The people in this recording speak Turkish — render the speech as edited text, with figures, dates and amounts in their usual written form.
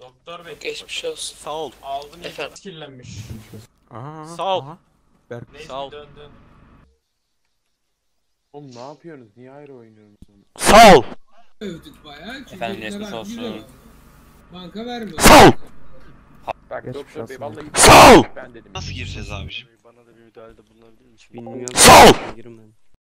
Doktor bey. Geçmiş olsun. Sağ ol. Aldım Efendim? kirlenmiş. Aha, Sağ ol. aha. Berk. Neyse Sağ ol. dön dön. Oğlum ne yapıyorsunuz? Niye ayrı oynuyorsunuz? Sağ ol. Övdük bayağı. Efendim, geçmiş olsun. Banka vermiyor. Sağ ol. Bak Geçmiş doktor bey olsun. vallahi Sağ ol. ben dedim. Nasıl gireceğiz abiciğim? Bana da bir müdahalede bulunabilir misin? Bilmiyorum. Sağ ol. Girmem.